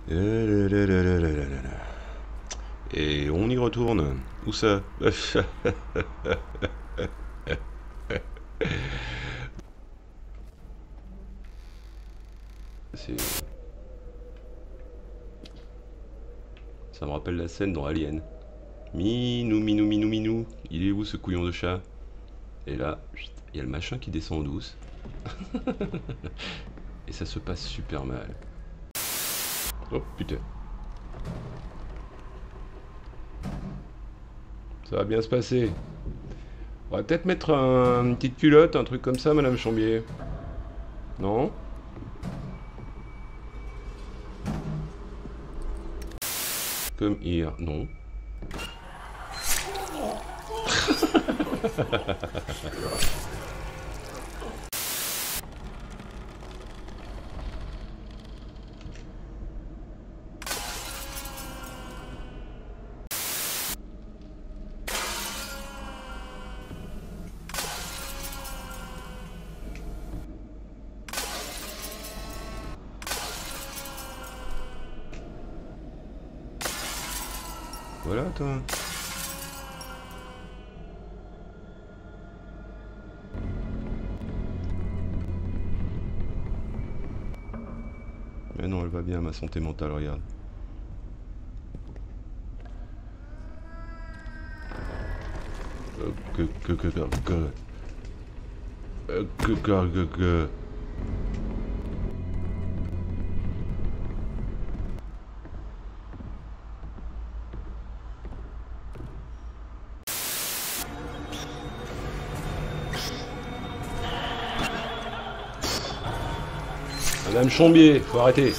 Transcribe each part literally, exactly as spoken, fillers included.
Et on y retourne. Où ça? C'est... Ça me rappelle la scène dans Alien. Minou, minou, minou, minou. Il est où ce couillon de chat? Et là, il y a le machin qui descend en douce. Et ça se passe super mal. Oh putain. Ça va bien se passer. On va peut-être mettre un, une petite culotte, un truc comme ça, Madame Chambier. Non? Come here, non. Voilà, toi. Mais non, elle va bien, ma santé mentale, regarde. Euh, que, que, que, que, que, euh, que, que, que, que. Madame Chambier, faut arrêter.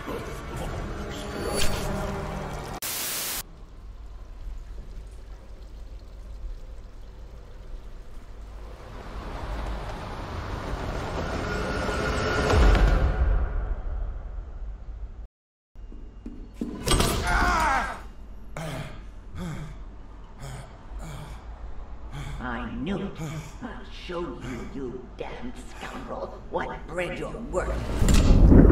I knew it. I'll show you, you damn scoundrel, what bread you're worth.